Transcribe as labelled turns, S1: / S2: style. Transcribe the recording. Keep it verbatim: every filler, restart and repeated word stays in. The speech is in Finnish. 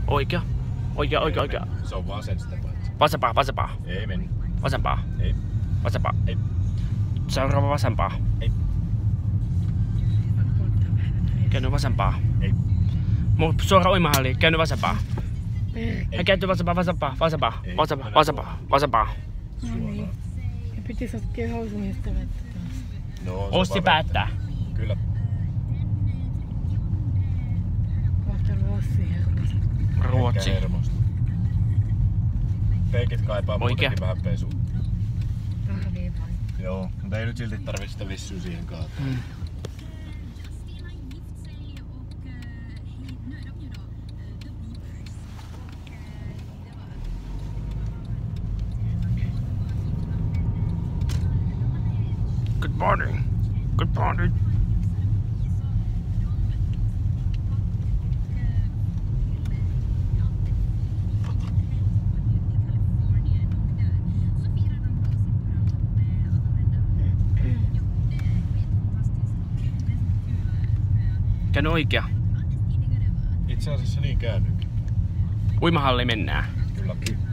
S1: Oikea. Oikea, oikea, oikea.
S2: Se on vaan sen sitä paitsi.
S1: Vasempaa, vasempaa.
S2: Ei meni.
S1: Vasempaa.
S2: Ei.
S1: Vasempaa.
S2: Ei.
S1: Seuraava vasempaa.
S2: Ei.
S1: Käänny vasempaa.
S2: Ei.
S1: Muu suora uimahalliin. Käänny vasempaa.
S3: Ei.
S1: Käänty vasempaa, vasempaa, vasempaa.
S2: Ei.
S1: Vasempaa, vasempaa, vasempaa.
S3: No niin. Ja pitis ottaa housuista vettä taas.
S2: No, se
S1: Ossi
S2: vaan
S1: päättää.
S2: vettä. Kyllä.
S3: Kohta Ruotsi hermosta.
S1: Ruotsi.
S2: Ehkä hermosta. Peikit kaipaa
S1: Oikea.
S2: muutenkin vähän pesua.
S3: Tarvii vain.
S2: Joo, mutta ei nyt silti tarvitse sitä vissyä siihen kaataa.
S1: Mm. Good morning. Good morning. Käänny oikea.
S2: Itse asiassa niin käännykin.
S1: Uimahalliin mennään.
S2: Kyllä.